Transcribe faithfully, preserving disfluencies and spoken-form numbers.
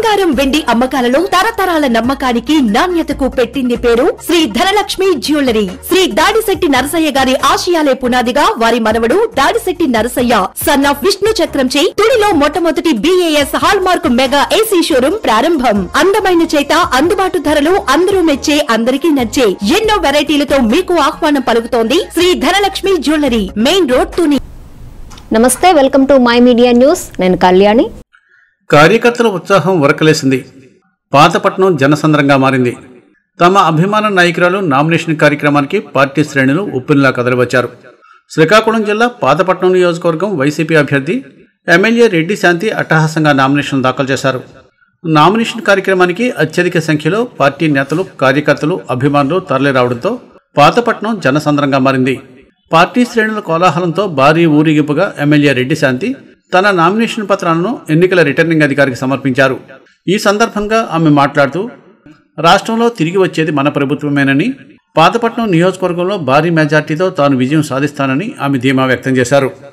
బంగారం వెండి అమ్మకాలలో తరతరాల నమ్మకానికి నాణ్యతకు పెట్టింది పేరు శ్రీ ధనలక్ష్మి జ్యువెలరీ. శ్రీ దాడిశెట్టి నరసయ్య గారి ఆశయాలే పునాదిగా వారి మనవడు దాడిశెట్టి నరసయ్య సన్ ఆఫ్ విష్ణు చక్రంచే తుడిలో మొట్టమొదటి BAS hallmark mega AC showroom ప్రారంభం. అందమైన చేత అందుబాటు ధరలు అందరూ మెచ్చే అందరికీ నచ్చే ఎన్నో వెరైటీలతో మీకు ఆహ్వానం పలుకుతోంది Shri Dhanalakshmi jewellery, main road Tuni. నమస్తే, welcome to my media news. నేను కళ్యాణి. కార్యకర్తల ఉత్సాహం ఉరకలేసింది. పాతపట్నం జనసంద్రంగా మారింది. తమ అభిమాన నాయకురాలు నామినేషన్ కార్యక్రమానికి పార్టీ శ్రేణులు ఉప్పినిలా కదలివచ్చారు. శ్రీకాకుళం జిల్లా పాతపట్నం నియోజకవర్గం వైసీపీ అభ్యర్థి ఎమ్మెల్యే రెడ్డి శాంతి అట్టహాసంగా నామినేషన్ దాఖలు చేశారు. నామినేషన్ కార్యక్రమానికి అత్యధిక సంఖ్యలో పార్టీ నేతలు, కార్యకర్తలు, అభిమానులు తరలిరావడంతో పాతపట్నం జనసంద్రంగా మారింది. పార్టీ శ్రేణుల కోలాహలంతో భారీ ఊరేగింపుగా ఎమ్మెల్యే రెడ్డి శాంతి తన నామినేషన్ పత్రాలను ఎన్నికల రిటర్నింగ్ అధికారికి సమర్పించారు. ఈ సందర్భంగా ఆమె మాట్లాడుతూ, రాష్ట్రంలో తిరిగి వచ్చేది మన ప్రభుత్వమేనని, పాతపట్నం నియోజకవర్గంలో భారీ మెజార్టీతో తాను విజయం సాధిస్తానని ఆమె ధీమా వ్యక్తం చేశారు.